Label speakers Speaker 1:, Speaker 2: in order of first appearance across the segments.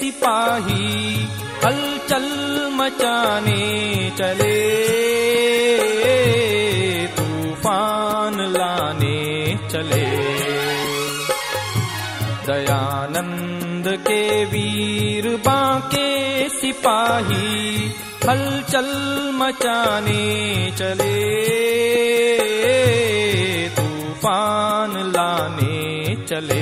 Speaker 1: सिपाही हलचल मचाने चले, तूफान लाने चले। दयानंद के वीर बांके सिपाही हलचल मचाने चले, तूफान लाने चले।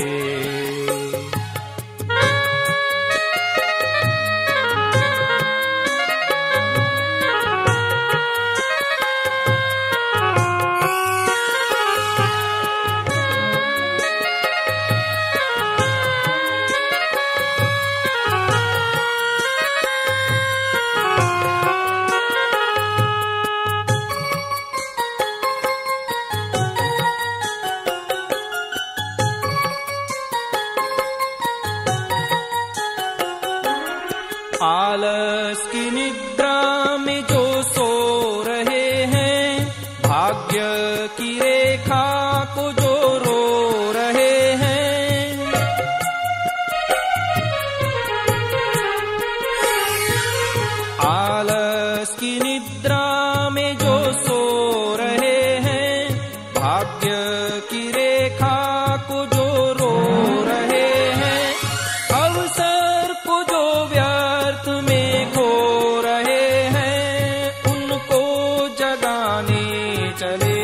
Speaker 1: आलस की निद्रा में जो सो रहे हैं, भाग्य की रेखा को जो रो रहे हैं। आलस की निद्रा में जो सो रहे हैं, भाग्य की रेखा को जो रो रहे हैं। अवसर को जो व्यर्थ में खो रहे हैं, उनको जगाने चले,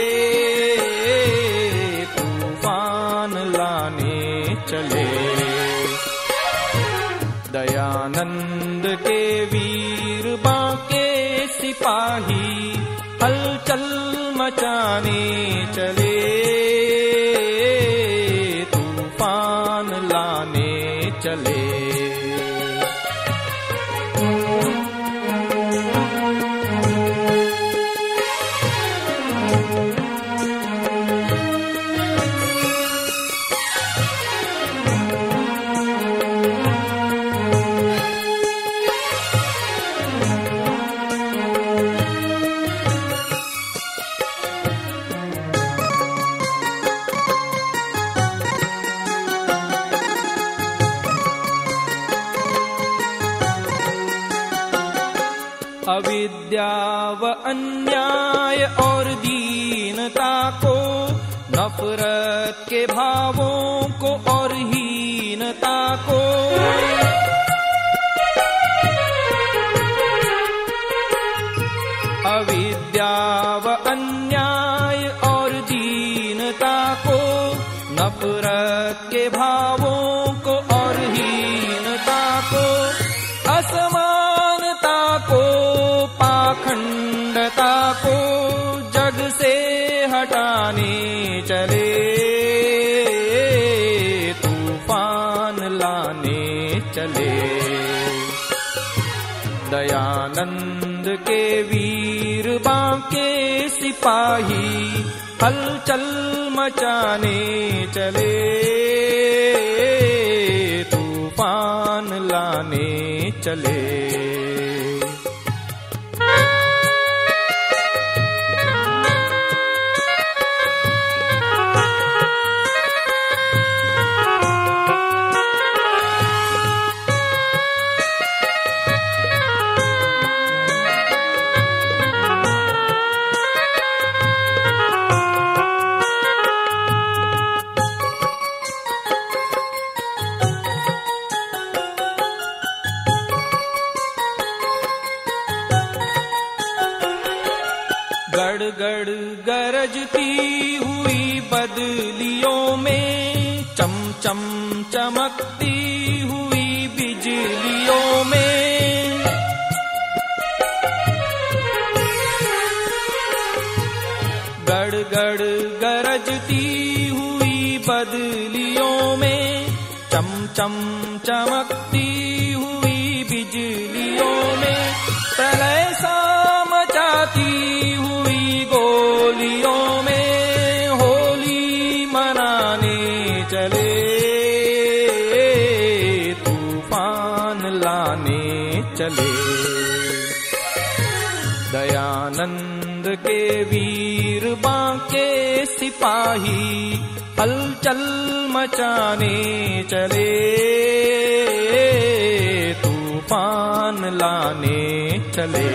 Speaker 1: तूफान लाने चले। दयानंद के वीर बांके सिपाही हलचल मचाने चले, तूफान लाने चले। अविद्या व अन्याय और दीनता को, नफरत के भावों को और हीनता को, अविद्या व अन्याय और दीनता को, नफरत के भावों को और हीनता को, असमानता को, पाखंडता को जग से हटाने चले, तूफान लाने चले। दयानंद के वीर बांके सिपाही हलचल मचाने चले, तूफान लाने चले। गड़गड़ गरजती हुई बदलियों में, चमचम चमकती हुई बिजलियों में, गड़गड़ गरजती हुई बदलियों में, चमचम चमकती हुई बिजलियों में, प्रलय सा मचाती हुई गोलियों में, होली मनाने चले, तूफान लाने चले। दयानंद के वीर बांके सिपाही हलचल मचाने चले, तूफान लाने चले।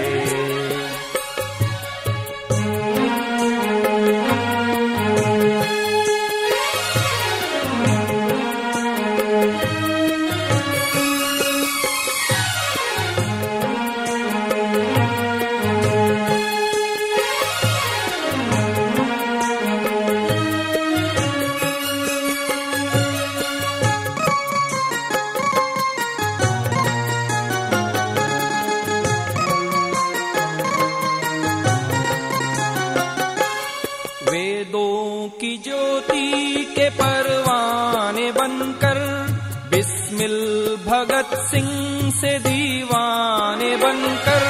Speaker 1: वेदों की ज्योति के परवाने बनकर, बिस्मिल भगत सिंह से दीवाने बनकर,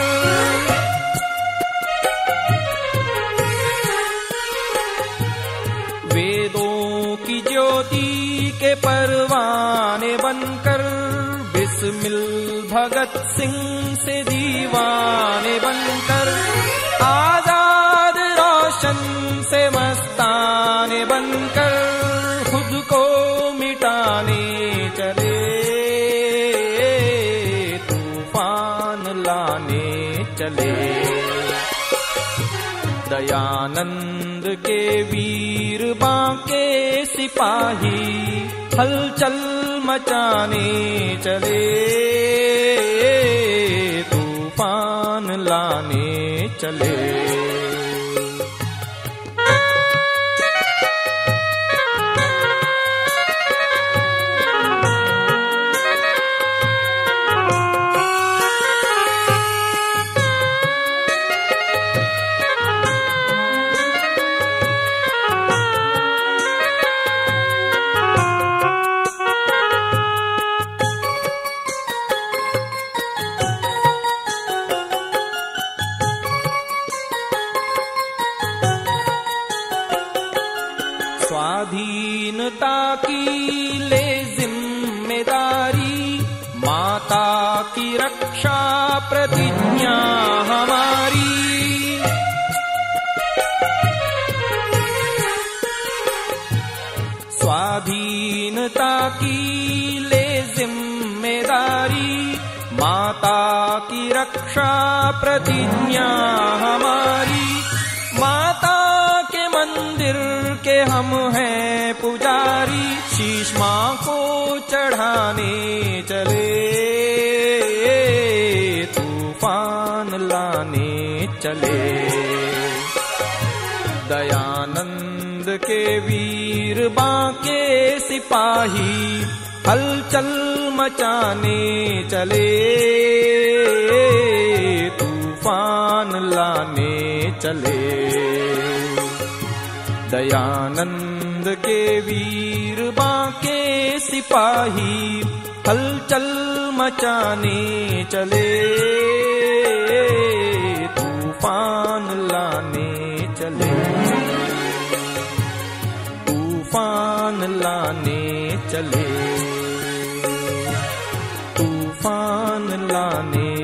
Speaker 1: वेदों की ज्योति के परवाने बनकर, बिस्मिल भगत सिंह से दीवाने बनकर, आजाद रोशन से मस्ताने बनकर, खुद को मिटाने चले, तूफान लाने चले। दयानंद के वीर बांके सिपाही, हलचल मचाने चले, तूफान लाने चले। स्वाधीनता की ले जिम्मेदारी, माता की रक्षा प्रतिज्ञा हमारी। स्वाधीनता की ले जिम्मेदारी, माता की रक्षा प्रतिज्ञा हमारी। माता के मंदिर के हम हैं पुजारी, शीश मां को चढ़ाने चले, तूफान लाने चले। दयानंद के वीर बांके सिपाही, हलचल मचाने चले, तूफान लाने चले। दयानंद के वीर बांके सिपाही, हलचल मचाने चले, तूफान लाने चले, तूफान लाने चले, तूफान लाने